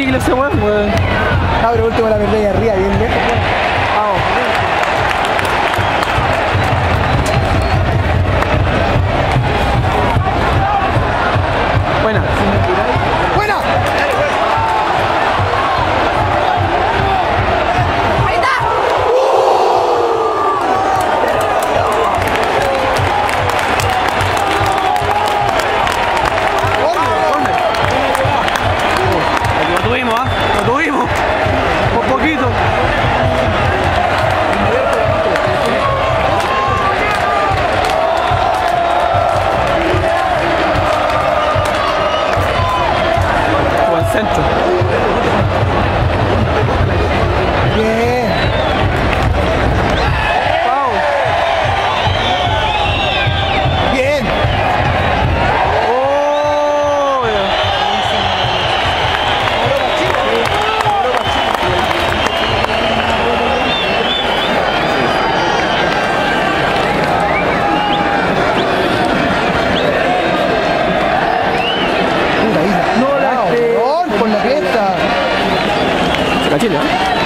chicle ese weón. Ah, pero último la perdí ahí arriba, bien lejos. Vamos. Buena. ¡Buena! Ahí está. Lo tuvimos, ¿ah? Lo tuvimos. Por poquito. Buen centro. Bien. Foul. Bien. Oh, Puta isla. No la Por la cresta. Se la Chile, ¿eh?